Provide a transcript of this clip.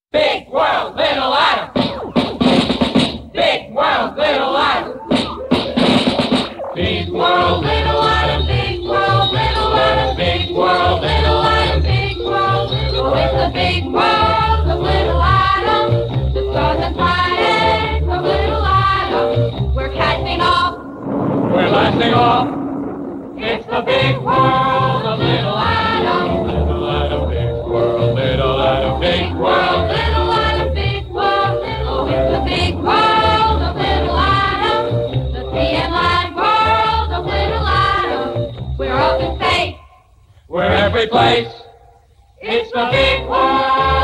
Big world, little atom. Big world, little atom. Big world, little atom. Big world, little atom. Big world, little atom. Big world, little atom. Oh, it's a big world of little atoms. The stars and planets of little atoms. We're casting off. We're blasting off. It's the big world of little atoms. Little atom, big world, little atom, big world, little atom, big world, little. Oh, it's the big world of little atoms. The sea and land world of little atoms. We're up in space. We're every place. It's the big world.